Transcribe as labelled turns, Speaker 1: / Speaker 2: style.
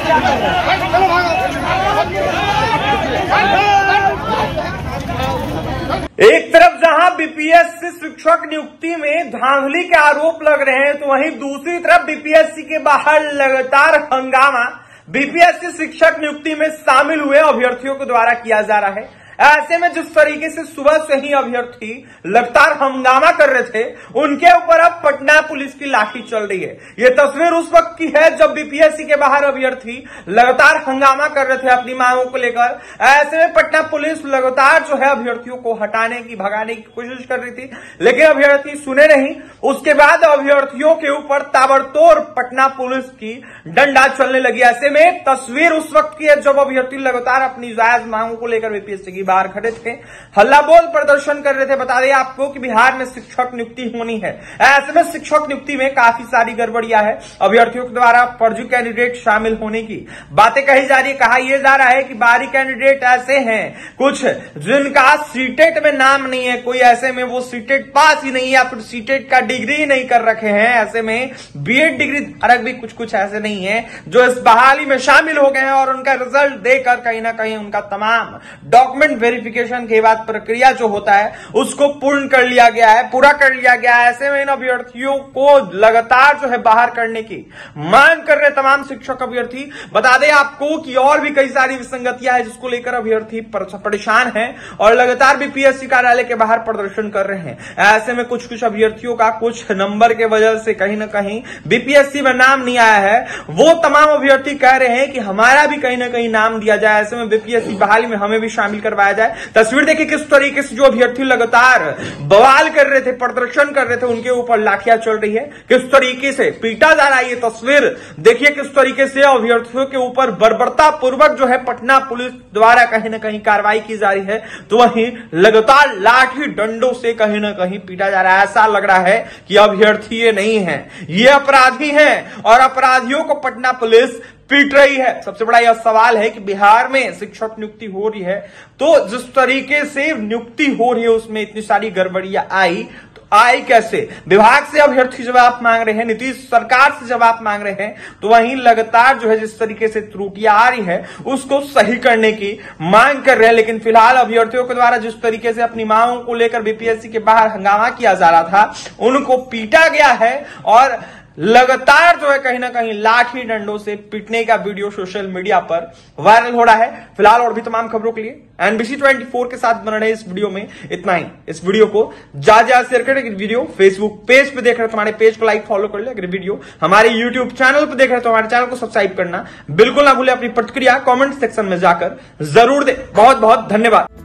Speaker 1: एक तरफ जहां बीपीएससी शिक्षक नियुक्ति में धांधली के आरोप लग रहे हैं, तो वहीं दूसरी तरफ बीपीएससी के बाहर लगातार हंगामा बीपीएससी शिक्षक नियुक्ति में शामिल हुए अभ्यर्थियों के द्वारा किया जा रहा है। ऐसे में जिस तरीके से सुबह से ही अभ्यर्थी लगातार हंगामा कर रहे थे, उनके ऊपर अब पटना पुलिस की लाठी चल रही है। ये तस्वीर उस वक्त की है जब बीपीएससी के बाहर अभ्यर्थी लगातार हंगामा कर रहे थे अपनी मांगों को लेकर। ऐसे में पटना पुलिस लगातार जो है अभ्यर्थियों को हटाने की, भगाने की कोशिश कर रही थी, लेकिन अभ्यर्थी सुने नहीं। उसके बाद अभ्यर्थियों के ऊपर ताबड़तोड़ पटना पुलिस की डंडा चलने लगी। ऐसे में तस्वीर उस वक्त की है जब अभ्यर्थी लगातार अपनी जायज मांगों को लेकर बीपीएससी की बाहर खड़े थे, हल्ला बोल प्रदर्शन कर रहे थे। बता दें आपको कि बिहार में शिक्षक नियुक्ति होनी है। ऐसे में शिक्षक नियुक्ति में काफी सारी गड़बड़ियां है। अभ्यर्थियों के द्वारा फर्जी कैंडिडेट शामिल होने की बातें कही जा रही है। कहा यह जा रहा है कि बाहरी कैंडिडेट ऐसे हैं कुछ जिनका सीटेट में नाम नहीं है, कोई ऐसे में वो सीटेट पास ही नहीं है या फिर सीटेट का डिग्री ही नहीं कर रखे हैं। ऐसे में बीएड डिग्री धारक भी कुछ ऐसे नहीं है जो इस बहाली में शामिल हो गए हैं और उनका रिजल्ट देकर कहीं ना कहीं उनका तमाम डॉक्यूमेंट वेरिफिकेशन के बाद प्रक्रिया जो होता है उसको पूर्ण कर लिया गया है, पूरा कर लिया गया है। ऐसे में इन अभ्यर्थियों को लगातार जो है बाहर करने की मांग कर रहे तमाम शिक्षक अभ्यर्थी। बता दें आपको कि और भी कई सारी विसंगतियां हैं जिसको लेकर अभ्यर्थी परेशान हैं और लगातार बीपीएससी कार्यालय के बाहर प्रदर्शन कर रहे हैं। ऐसे में कुछ अभ्यर्थियों का कुछ नंबर के वजह से कहीं ना कहीं बीपीएससी में नाम नहीं आया है। वो तमाम अभ्यर्थी कह रहे हैं कि हमारा भी कहीं ना कहीं नाम दिया जाए, ऐसे में बीपीएससी बहाली में हमें भी शामिल करवाया जाए। तस्वीर देखिए किस तरीके से जो अभ्यर्थी लगातार बवाल कर रहे थे, प्रदर्शन कर रहे थे, उनके ऊपर लाठियां चल रही है। किस तरीके से पीटा जा रहा है ये तस्वीर देखिए, किस तरीके से अभ्यर्थियों के ऊपर बर्बरता पूर्वक जो है पटना पुलिस द्वारा कहीं ना कहीं कार्रवाई की जा रही है, तो वहीं लगातार लाठी डंडों से कहीं ना कहीं पीटा जा रहा है। ऐसा लग रहा है कि अभ्यर्थी ये नहीं है, ये अपराधी हैं और अपराधियों को पटना पुलिस पीट रही है। सबसे बड़ा यह सवाल है कि बिहार में शिक्षक नियुक्ति हो रही है, तो जिस तरीके से नियुक्ति हो रही है उसमें इतनी सारी गड़बड़ियां आई कैसे? विभाग से अभ्यर्थी जवाब मांग रहे हैं, नीतीश सरकार से जवाब मांग रहे हैं, तो वहीं लगातार जो है जिस तरीके से त्रुटियां आ रही है उसको सही करने की मांग कर रहे हैं। लेकिन फिलहाल अभ्यर्थियों के द्वारा जिस तरीके से अपनी मांगों को लेकर बीपीएससी के बाहर हंगामा किया जा रहा था, उनको पीटा गया है और लगातार जो है कहीं ना कहीं लाठी डंडों से पीटने का वीडियो सोशल मीडिया पर वायरल हो रहा है। फिलहाल और भी तमाम खबरों के लिए एनबीसी 24 के साथ बन रहे इस वीडियो में इतना ही। इस वीडियो को ज्यादा शेयर करें। वीडियो फेसबुक पेज पे देख रहे हो तो हमारे पेज को लाइक फॉलो कर ले। अगर वीडियो हमारे यूट्यूब चैनल पे देख रहे हो तो हमारे चैनल को सब्सक्राइब करना बिल्कुल ना भूले। अपनी प्रतिक्रिया कमेंट सेक्शन में जाकर जरूर दे। बहुत बहुत धन्यवाद।